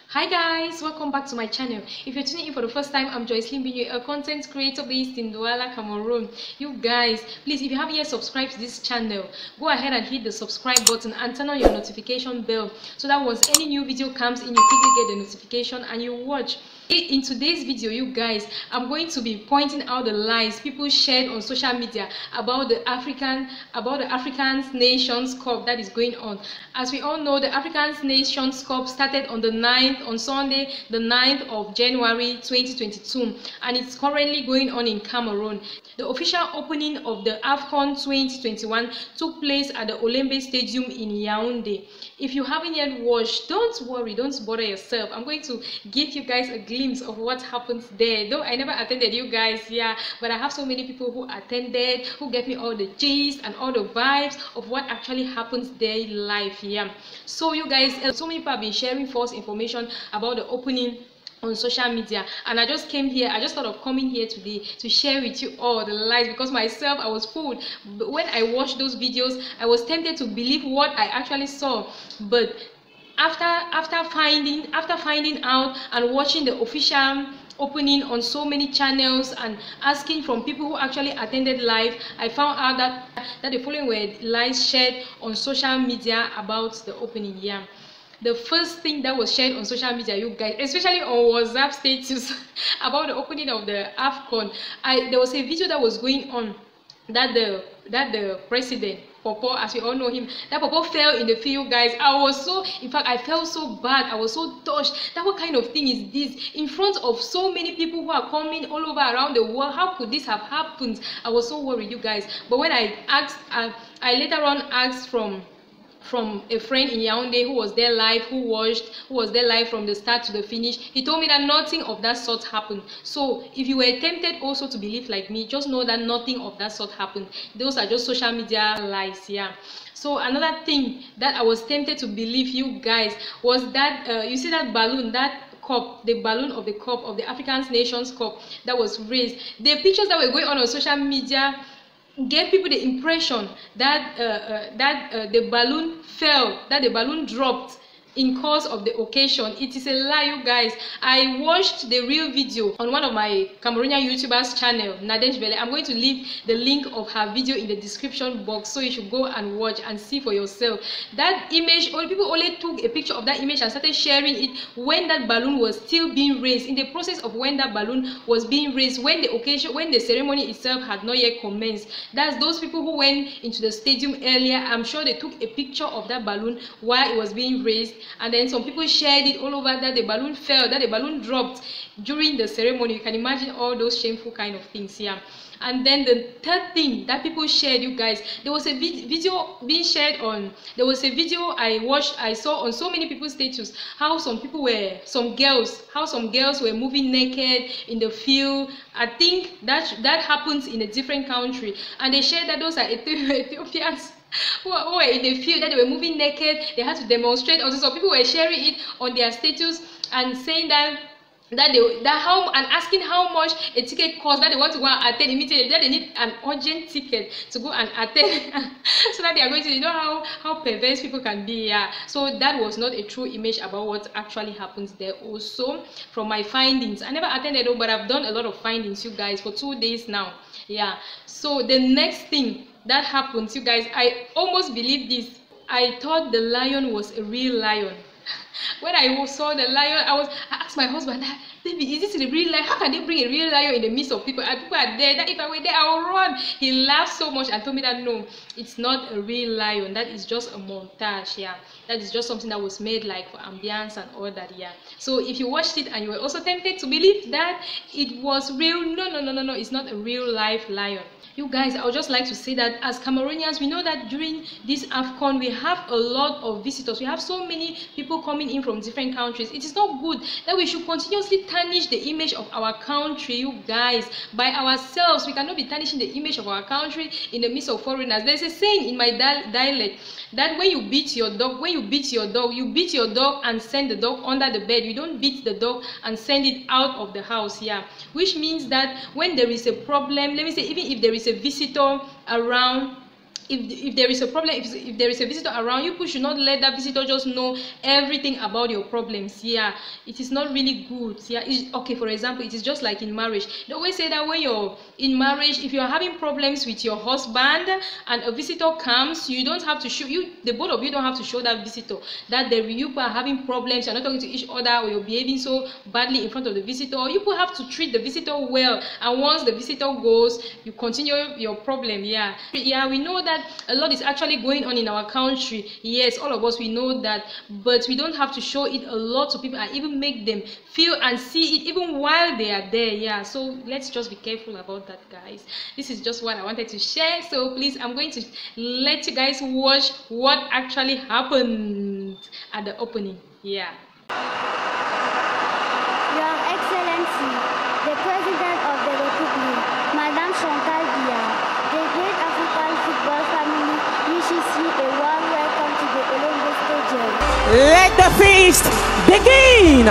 Hi guys, welcome back to my channel. If you're tuning in for the first time, I'm Joycelyn Binyo, a content creator based in Douala, Cameroon. You guys, please, if you haven't yet subscribed to this channel, go ahead and hit the subscribe button and turn on your notification bell so that once any new video comes in, you quickly get the notification and you watch. In today's video, you guys, I'm going to be pointing out the lies people shared on social media about the African Nations Cup that is going on. As we all know, the African Nations Cup started on Sunday, the 9th of January 2022, and it's currently going on in Cameroon. The official opening of the AFCON 2021 took place at the Olembe Stadium in Yaoundé. If you haven't yet watched, don't worry, don't bother yourself. I'm going to give you guys a glimpse of what happens there. Though I never attended, you guys, but I have so many people who attended, who get me all the gist and all the vibes of what actually happens there live. So you guys, so many people have been sharing false information about the opening on social media, and I just thought of coming here today to share with you all the lies, because myself, I was fooled. But when I watched those videos, I was tempted to believe what I actually saw, but after finding out and watching the official opening on so many channels and asking from people who actually attended live, I found out that the following were lies shared on social media about the opening. The first thing that was shared on social media, you guys, especially on WhatsApp status about the opening of the AFCON, there was a video that was going on that the president, Popo, as we all know him, that Popo fell in the field, guys. In fact, I felt so bad. I was so touched. That what kind of thing is this? In front of so many people who are coming all over around the world, how could this have happened? I was so worried, you guys. But when I later on asked from a friend in Yaoundé who was there live, who was there live from the start to the finish, he told me that nothing of that sort happened. So if you were tempted also to believe like me, just know that nothing of that sort happened. Those are just social media lies. So another thing that I was tempted to believe, you guys, was that you see that balloon, that cup, the balloon of the cup of the African Nations Cup that was raised. The pictures that were going on social media gave people the impression that the balloon fell, that the balloon dropped in course of the occasion. It is a lie, you guys. I watched the real video on one of my Cameroonian YouTubers channel, Nadej Bele. I'm going to leave the link of her video in the description box, so you should go and watch and see for yourself. That image, people only took a picture of that image and started sharing it when that balloon was still being raised, in the process of when that balloon was being raised, when the ceremony itself had not yet commenced. That's those people who went into the stadium earlier. I'm sure they took a picture of that balloon while it was being raised, and then some people shared it all over that the balloon fell, that the balloon dropped during the ceremony. You can imagine all those shameful kind of things. And then the third thing that people shared, you guys, there was a video being shared on, there was a video I saw on so many people's status, how some girls were moving naked in the field. I think that happens in a different country, and they shared that those are Ethiopians who were in the field, that they were moving naked. They had to demonstrate. Also, some people were sharing it on their status and saying and asking how much a ticket costs, that they want to go and attend immediately, that they need an urgent ticket to go and attend so that they are going to, you know how perverse people can be. So that was not a true image about what actually happens there. Also, from my findings, I never attended, but I've done a lot of findings, you guys, for 2 days now. So the next thing that happens, you guys, I almost believe this. I thought the lion was a real lion. When I saw the lion, I asked my husband, baby, is this a real lion? How can they bring a real lion in the midst of people? And people are there, that if I were there, I would run. He laughed so much and told me that no, it's not a real lion. That is just a montage. That is just something that was made like for ambience and all that. So if you watched it and you were also tempted to believe that it was real, no, it's not a real life lion. You guys, I would just like to say that as Cameroonians, we know that during this AFCON, we have a lot of visitors. We have so many people coming in from different countries. It is not good that we should continuously tarnish the image of our country, you guys, by ourselves. We cannot be tarnishing the image of our country in the midst of foreigners. There's a saying in my dialect that when you beat your dog, you beat your dog and send the dog under the bed. You don't beat the dog and send it out of the house. Which means that when there is a problem, let me say, even if there is a visitor around, if there is a problem, if there is a visitor around, you people should not let that visitor just know everything about your problems. Yeah, it is not really good. Yeah, okay, for example, it is just like in marriage. They always say that when you're in marriage, if you're having problems with your husband and a visitor comes, you don't have to show, the both of you don't have to show that visitor that you are having problems, you're not talking to each other, or you're behaving so badly in front of the visitor. You people have to treat the visitor well, and once the visitor goes, you continue your problem. Yeah, we know that a lot is actually going on in our country. Yes, all of us, we know that, but we don't have to show it a lot to people and even make them feel and see it even while they are there. Yeah, so let's just be careful about that, guys. This is just what I wanted to share. So please, I'm going to let you guys watch what actually happened at the opening. Yeah. Your Excellency, the President of the Republic, Madame Chantal Biya, the great African football family wishes you a warm welcome to the Olympic Stadium. Let the feast begin!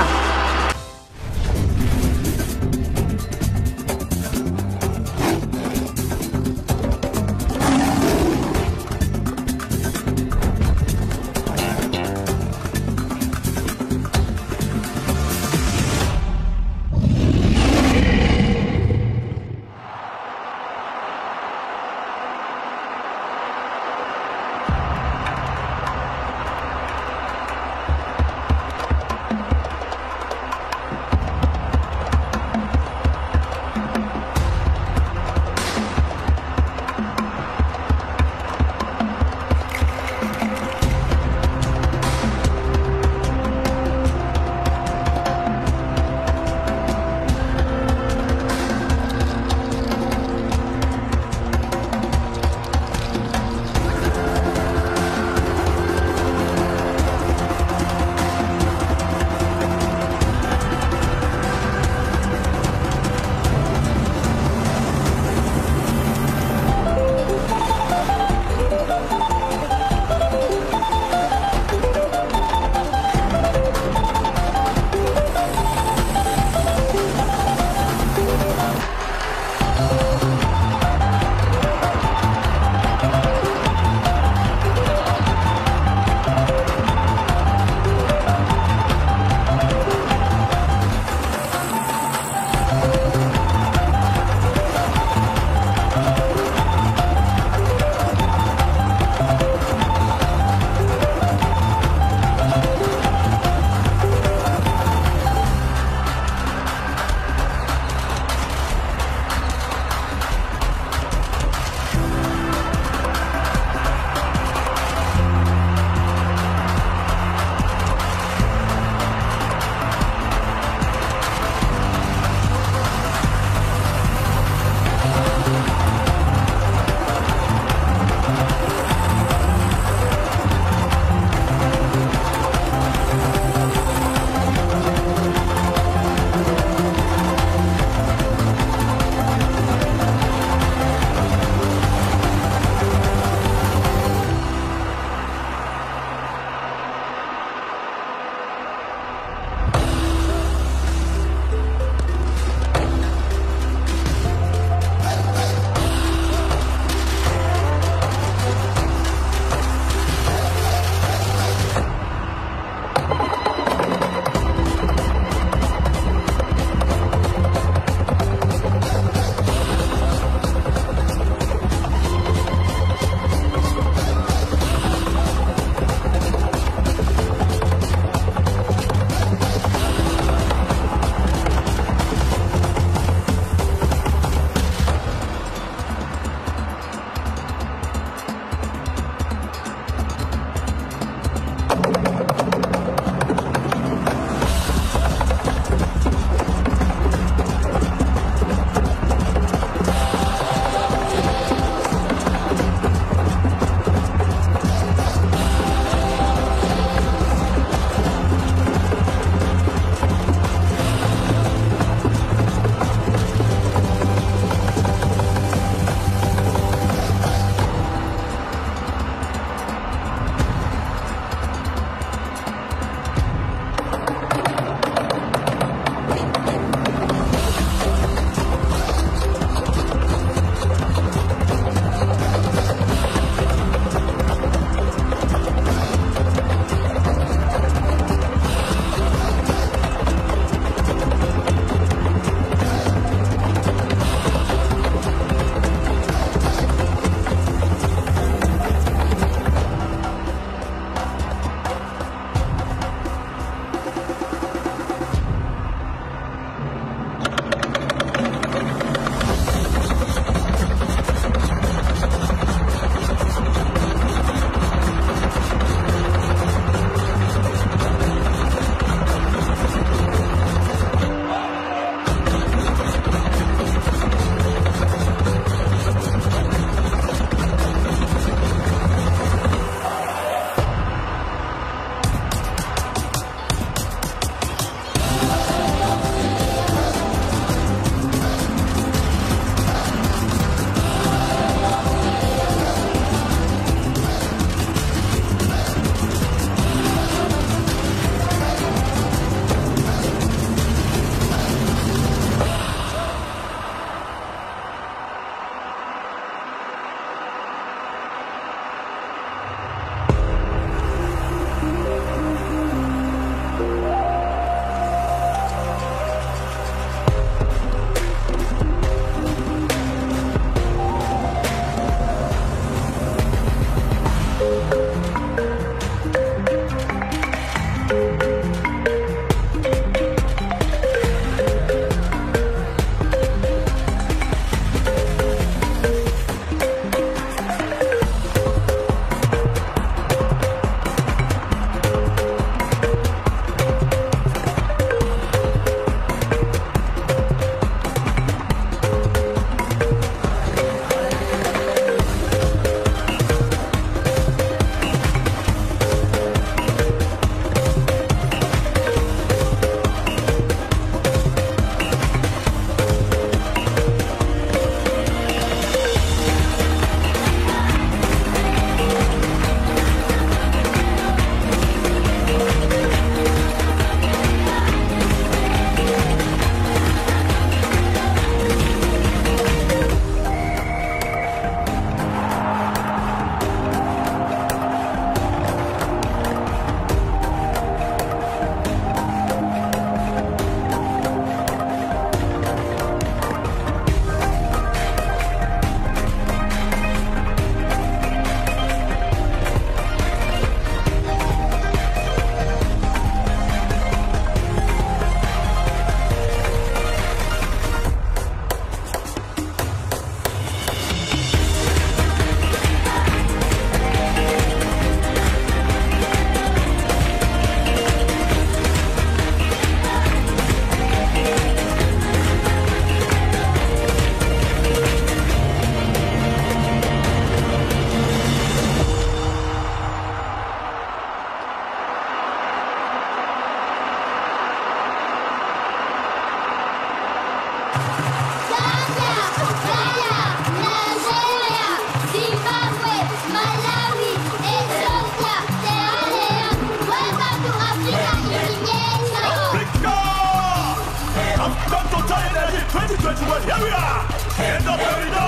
Here we are. Hands up, here we go.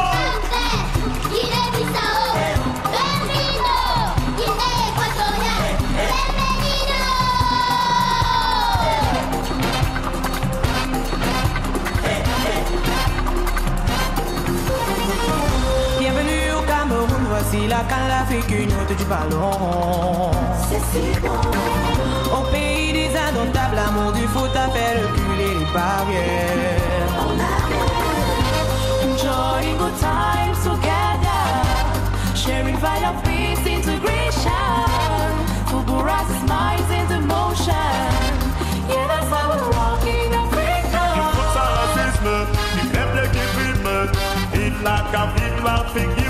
Bienvenue au Cameroun, voici la canne, l'Afrique, une hôte du ballon. C'est si bon. Au pays des indomptables, l'amour du foot a fait reculer les barrières. Enjoying good times together, sharing value, peace, integration. Football rises minds into motion. Yeah, that's how we're rocking Africa. Il faut sans racisme, il fait bien qu'il filme. Il a qu'à vivre l'Afrique.